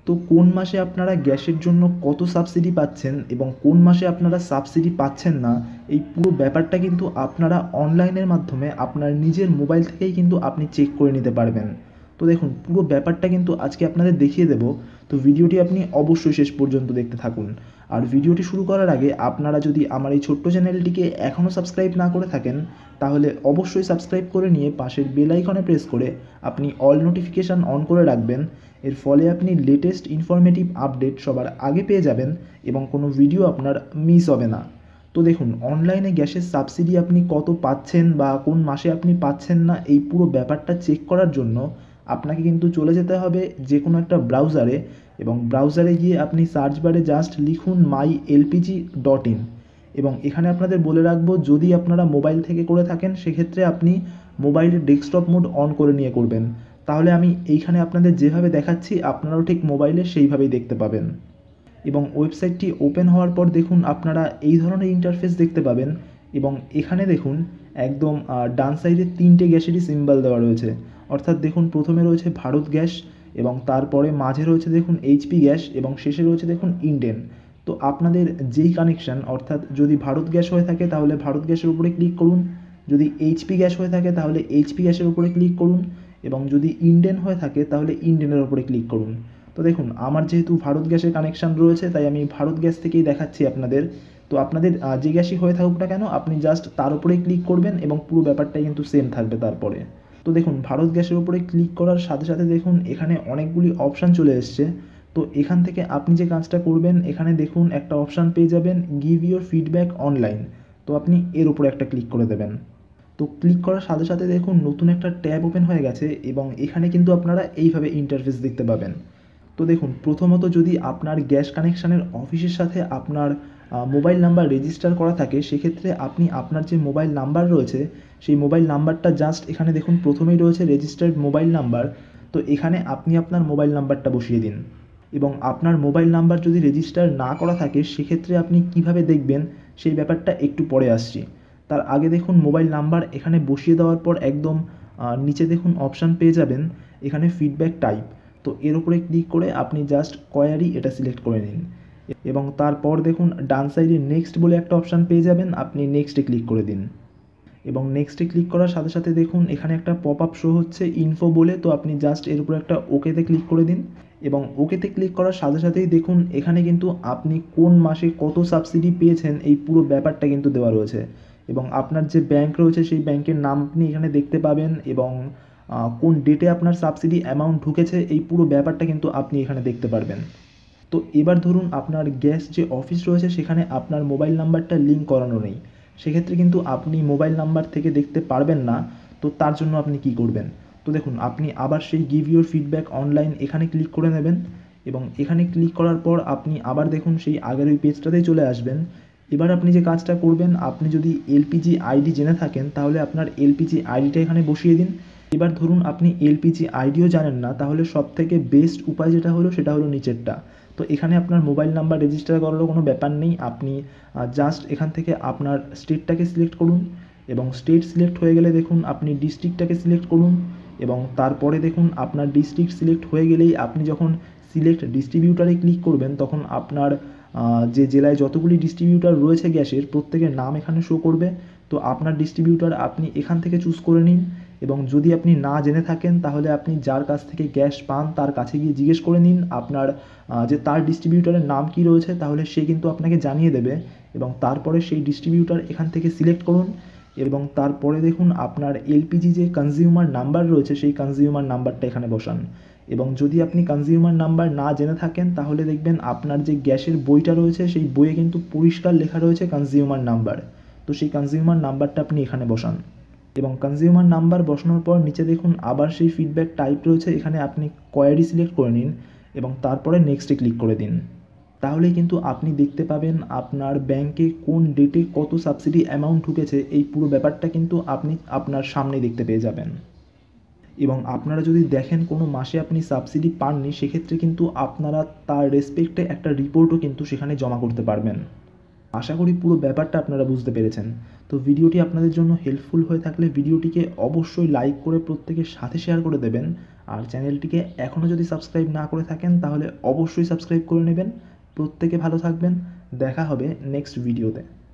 তো কোন মাসে আপনারা গ্যাসের জন্য কত সাবসিডি পাচ্ছেন এবং কোন মাসে আপনারা সাবসিডি পাচ্ছেন না, এই পুরো ব্যাপারটা কিন্তু আপনারা অনলাইনের মাধ্যমে আপনার নিজের মোবাইল থেকেই কিন্তু আপনি চেক করে নিতে পারবেন। তো দেখুন, পুরো ব্যাপারটা কিন্তু আজকে আপনাদের দেখিয়ে দেব। তো ভিডিওটি আপনি অবশ্যই শেষ পর্যন্ত দেখতে থাকুন। আর ভিডিওটি শুরু করার আগে আপনারা যদি আমার এই ছোট্ট চ্যানেলটিকে এখনও সাবস্ক্রাইব না করে থাকেন, তাহলে অবশ্যই সাবস্ক্রাইব করে নিয়ে পাশের বেল আইকনে প্রেস করে আপনি অল নোটিফিকেশান অন করে রাখবেন। এর ফলে আপনি লেটেস্ট ইনফরমেটিভ আপডেট সবার আগে পেয়ে যাবেন এবং কোনো ভিডিও আপনার মিস হবে না। তো দেখুন, অনলাইনে গ্যাসের সাবসিডি আপনি কত পাচ্ছেন বা কোন মাসে আপনি পাচ্ছেন না, এই পুরো ব্যাপারটা চেক করার জন্য আপনাকে কিন্তু চলে যেতে হবে যে কোনো একটা ব্রাউজারে, এবং ব্রাউজারে গিয়ে আপনি সার্চ বারে জাস্ট লিখুন mylpg.in। এবং এখানে আপনাদের বলে রাখবো, যদি আপনারা মোবাইল থেকে করে থাকেন সেক্ষেত্রে আপনি মোবাইলের ডেস্কটপ মোড অন করে নিয়ে করবেন, তাহলে আমি এইখানে আপনাদের যেভাবে দেখাচ্ছি আপনারাও ঠিক মোবাইলে সেইভাবেই দেখতে পাবেন। এবং ওয়েবসাইটটি ওপেন হওয়ার পর দেখুন আপনারা এই ধরনের ইন্টারফেস দেখতে পাবেন। এবং এখানে দেখুন একদম ডান সাইডে 3টে গ্যাসেরই সিম্বল দেওয়া রয়েছে। অর্থাৎ দেখুন, প্রথমে রয়েছে ভারত গ্যাস, এবং তারপরে মাঝে রয়েছে দেখুন এইচপি গ্যাস, এবং শেষে রয়েছে দেখুন ইন্ডেন। তো আপনাদের যেই কানেকশান, অর্থাৎ যদি ভারত গ্যাস হয়ে থাকে তাহলে ভারত গ্যাসের উপরে ক্লিক করুন, যদি এইচপি গ্যাস হয়ে থাকে তাহলে এইচপি গ্যাসের উপরে ক্লিক করুন, এবং যদি ইন্ডেন হয়ে থাকে তাহলে ইন্ডেনের উপরে ক্লিক করুন। তো দেখুন, আমার যেহেতু ভারত গ্যাসের কানেকশান রয়েছে তাই আমি ভারত গ্যাস থেকেই দেখাচ্ছি আপনাদের। তো আপনাদের যে গ্যাসই হয়ে থাকুক না কেন, আপনি জাস্ট তার উপরেই ক্লিক করবেন এবং পুরো ব্যাপারটাই কিন্তু সেম থাকবে তারপরে। তো দেখুন, ভারত গ্যাসের উপরে ক্লিক করার সাথে সাথে দেখুন এখানে অনেকগুলি অপশান চলে এসছে। তো এখান থেকে আপনি যে কাজটা করবেন, এখানে দেখুন একটা অপশান পেয়ে যাবেন গিভ ইউর ফিডব্যাক অনলাইন। তো আপনি এর উপরে একটা ক্লিক করে দেবেন। তো ক্লিক করার সাথে সাথে দেখুন নতুন একটা ট্যাব ওপেন হয়ে গেছে, এবং এখানে কিন্তু আপনারা এইভাবে ইন্টারফেস দেখতে পাবেন। তো দেখুন, প্রথমত যদি আপনার গ্যাস কানেকশানের অফিসের সাথে আপনার মোবাইল নাম্বার রেজিস্টার করা থাকে, সেক্ষেত্রে আপনি আপনার যে মোবাইল নাম্বার রয়েছে সেই মোবাইল নাম্বারটা জাস্ট এখানে দেখুন প্রথমেই রয়েছে রেজিস্টার্ড মোবাইল নাম্বার। তো এখানে আপনি আপনার মোবাইল নাম্বারটা বসিয়ে দিন। এবং আপনার মোবাইল নাম্বার যদি রেজিস্টার না করা থাকে সেক্ষেত্রে আপনি কিভাবে দেখবেন সেই ব্যাপারটা একটু পরে আসছি। তার আগে দেখুন, মোবাইল নাম্বার এখানে বসিয়ে দেওয়ার পর একদম নিচে দেখুন অপশান পেয়ে যাবেন এখানে ফিডব্যাক টাইপ। তো এর উপরে ক্লিক করে আপনি জাস্ট কোয়ারি এটা সিলেক্ট করে নিন, এবং তারপর দেখুন ডান সাইডে নেক্সট বলে একটা অপশান পেয়ে যাবেন, আপনি নেক্সটে ক্লিক করে দিন। এবং নেক্সটে ক্লিক করার সাথে সাথে দেখুন এখানে একটা পপ আপ শো হচ্ছে ইনফো বলে, তো আপনি জাস্ট এর উপরে একটা ওকেতে ক্লিক করে দিন। এবং ওকেতে ক্লিক করার সাথে সাথেই দেখুন এখানে কিন্তু আপনি কোন মাসে কত সাবসিডি পেয়েছেন এই পুরো ব্যাপারটা কিন্তু দেওয়া রয়েছে, এবং আপনার যে ব্যাংক রয়েছে সেই ব্যাংকের নাম আপনি এখানে দেখতে পাবেন, এবং কোন ডেটে আপনার সাবসিডি অ্যামাউন্ট ঢুকেছে এই পুরো ব্যাপারটা কিন্তু আপনি এখানে দেখতে পারবেন। তো এবার ধরুন আপনার গ্যাস যে অফিস রয়েছে সেখানে আপনার মোবাইল নাম্বারটা লিঙ্ক করানো নেই, সেক্ষেত্রে কিন্তু আপনি মোবাইল নাম্বার থেকে দেখতে পারবেন না। তো তার জন্য আপনি কি করবেন? তো দেখুন, আপনি আবার সেই গিভ ইউর ফিডব্যাক অনলাইন এখানে ক্লিক করে নেবেন, এবং এখানে ক্লিক করার পর আপনি আবার দেখুন সেই আগের ওই পেজটাতেই চলে আসবেন। এবার আপনি যে কাজটা করবেন, আপনি যদি এলপিজি আইডি জেনে থাকেন তাহলে আপনার এলপিজি আইডিটা এখানে বসিয়ে দিন। এবার ধরুন আপনি এলপিজি আইডিও জানেন না, তাহলে সবথেকে বেস্ট উপায় যেটা হলো সেটা হলো নিচেরটা। তো এখানে আপনার মোবাইল নাম্বার রেজিস্টার করারও কোনো ব্যাপার নেই, আপনি জাস্ট এখান থেকে আপনার স্টেটটাকে সিলেক্ট করুন, এবং স্টেট সিলেক্ট হয়ে গেলে দেখুন আপনি ডিস্ট্রিক্টটাকে সিলেক্ট করুন, এবং তারপরে দেখুন আপনার ডিস্ট্রিক্ট সিলেক্ট হয়ে গেলেই আপনি যখন সিলেক্ট ডিস্ট্রিবিউটারে ক্লিক করবেন তখন আপনার যে জেলায় যতগুলি ডিস্ট্রিবিউটার রয়েছে গ্যাসের প্রত্যেকের নাম এখানে শো করবে। তো আপনার ডিস্ট্রিবিউটার আপনি এখান থেকে চুজ করে নিন, এবং যদি আপনি না জেনে থাকেন তাহলে আপনি যার কাছ থেকে গ্যাস পান তার কাছে গিয়ে জিজ্ঞেস করে নিন আপনার যে তার ডিস্ট্রিবিউটারের নাম কী রয়েছে, তাহলে সে কিন্তু আপনাকে জানিয়ে দেবে। এবং তারপরে সেই ডিস্ট্রিবিউটার এখান থেকে সিলেক্ট করুন, এবং তারপরে দেখুন আপনার এলপিজি যে কনজিউমার নাম্বার রয়েছে সেই কনজিউমার নাম্বারটা এখানে বসান। এবং যদি আপনি কনজিউমার নাম্বার না জেনে থাকেন তাহলে দেখবেন আপনার যে গ্যাসের বইটা রয়েছে সেই বইয়ে কিন্তু পরিষ্কার লেখা রয়েছে কনজিউমার নাম্বার। তো সেই কনজিউমার নাম্বারটা আপনি এখানে বসান, এবং কনজিউমার নাম্বার বসানোর পর নিচে দেখুন আবার সেই ফিডব্যাক টাইপ রয়েছে, এখানে আপনি কোয়ারি সিলেক্ট করে নিন এবং তারপরে নেক্সটে ক্লিক করে দিন। তাহলেই কিন্তু আপনি দেখতে পাবেন আপনার ব্যাংকে কোন ডেটে কত সাবসিডি অ্যামাউন্ট ঢুকেছে, এই পুরো ব্যাপারটা কিন্তু আপনি আপনার সামনেই দেখতে পেয়ে যাবেন। এবং আপনারা যদি দেখেন কোনো মাসে আপনি সাবসিডি পাননি, সেক্ষেত্রে কিন্তু আপনারা তার রেসপেক্টে একটা রিপোর্টও কিন্তু সেখানে জমা করতে পারবেন। আশা করি পুরো ব্যাপারটা আপনারা বুঝতে পেরেছেন। তো ভিডিওটি আপনাদের জন্য হেল্পফুল হয়ে থাকলে ভিডিওটিকে অবশ্যই লাইক করে প্রত্যেকের সাথে শেয়ার করে দেবেন। আর চ্যানেলটিকে এখনও যদি সাবস্ক্রাইব না করে থাকেন তাহলে অবশ্যই সাবস্ক্রাইব করে নেবেন। প্রত্যেকে ভালো থাকবেন। দেখা হবে নেক্সট ভিডিওতে।